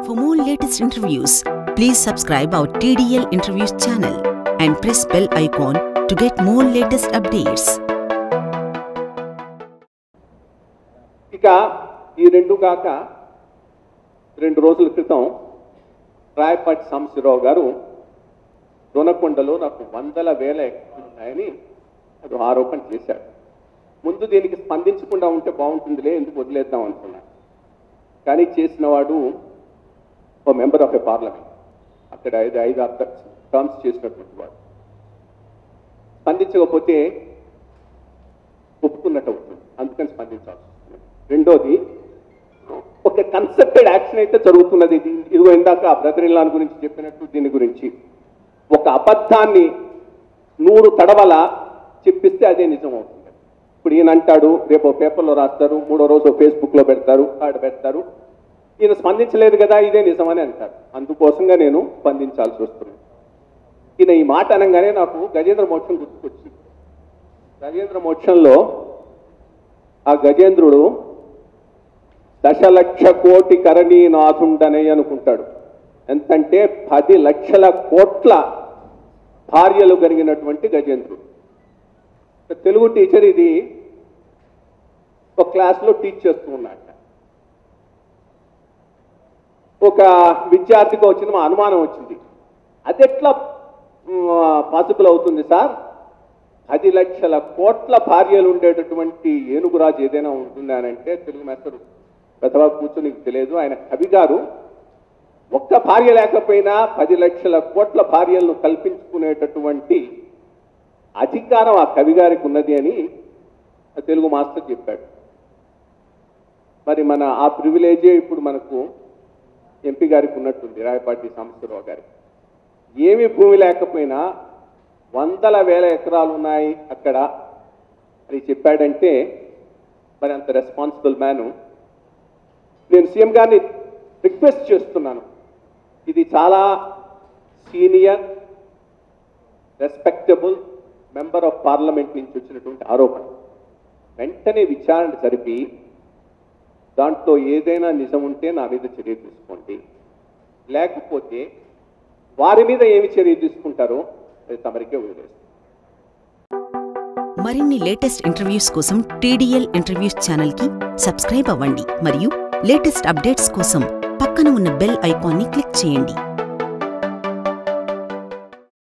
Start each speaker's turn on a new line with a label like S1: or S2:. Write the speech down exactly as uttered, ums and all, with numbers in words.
S1: For more latest interviews, please subscribe our T D L Interviews channel and press bell icon to get more latest updates.
S2: ఇక ఈ రెండు కాక రెండు రోజుల క్రితం రాయపాటి సాంబశివరావు గారు దొనకొండలో నాకు వందల వేల ఎకరాలు ఉన్నాయని అది ఆరోపణ చేశాడు. ముందు దీనికి స్పందించకుండా ఉంటే బాగుంటుందిలే, ఎందుకు వదిలేద్దాం అనుకున్నాను. కానీ చేసిన వాడు ఓ మెంబర్ ఆఫ్ ఎ పార్లమెంట్, అక్కడ ఐదు ఐదు ఆరు టర్మ్స్ చేసినటువంటి వాడు. స్పందించకపోతే ఒప్పుకున్నట్టు అవుతుంది, అందుకని స్పందించాల్సి వస్తుంది. రెండోది, ఒక కన్సెప్టెడ్ యాక్షన్ అయితే జరుగుతున్నది. ఇది ఇదిగో ఇందాక బ్రదర్ ఇన్ లా గురించి చెప్పినట్టు దీని గురించి ఒక అబద్ధాన్ని నూరు తడవల చెప్పిస్తే అదే నిజం అవుతుంది. ఇప్పుడు ఈయన అంటాడు, రేపు పేపర్లో రాస్తారు, మూడో రోజు ఫేస్బుక్లో పెడతారు, ఆడ పెడతారు, ఈయన స్పందించలేదు కదా ఇదే నిజమని అంటారు. అందుకోసంగా నేను స్పందించాల్సి వస్తుంది. ఈయన ఈ మాట అనగానే నాకు గజేంద్ర మోక్షం గుర్తుకొచ్చింది. గజేంద్ర మోక్షంలో ఆ గజేంద్రుడు దశలక్ష కోటి కరణీనాథుండనే అనుకుంటాడు. ఎంతంటే పది లక్షల కోట్ల భార్యలు కలిగినటువంటి గజేంద్రుడు. తెలుగు టీచర్ ఇది ఒక క్లాస్లో టీచ్ చేస్తూ ఉన్నాడు. ఒక విద్యార్థికి వచ్చిన అనుమానం వచ్చింది, అది ఎట్లా పాసిబుల్ అవుతుంది సార్, పది లక్షల కోట్ల భార్యలు ఉండేటటువంటి ఏనుగురాజు ఏదైనా ఉంటుంది అని అంటే, తెలుగు మాస్టర్ పెద్దవా కూర్చొని నీకు తెలియదు, ఆయన కవి గారు ఒక్క భార్య లేకపోయినా పది లక్షల కోట్ల భార్యలను కల్పించుకునేటటువంటి అధికారం ఆ కవి గారికి ఉన్నది అని తెలుగు మాస్టర్ చెప్పాడు. మరి మన ఆ ప్రివిలేజే ఇప్పుడు మనకు ఎంపీ గారికి ఉన్నట్టుంది, రాయపాటి సాంబశివరావు గారికి. ఏమి భూమి లేకపోయినా వందల వేల ఎకరాలు ఉన్నాయి అక్కడ అని చెప్పాడంటే మరి అంత రెస్పాన్సిబుల్ మ్యాను. నేను సీఎం గారిని రిక్వెస్ట్ చేస్తున్నాను, ఇది చాలా senior respectable member of parliament నుంచి వచ్చినటువంటి ఆరోపణ. వెంటనే విచారణ జరిపి దాంట్లో ఏదైనా నిజం ఉంటే నా మీద చర్య తీసుకోండి, లేకపోతే వారి మీద ఏమి చర్య తీసుకుంటారో అది తమరికే వదిలేస్తారు.
S1: మరిన్ని లేటెస్ట్ ఇంటర్వ్యూస్ కోసం T D L interviews channel కి సబ్స్క్రైబ్ అవ్వండి మరియు లేటెస్ట్ అప్డేట్స్ కోసం పక్కన ఉన్న బెల్ ఐకాన్ని క్లిక్ చేయండి.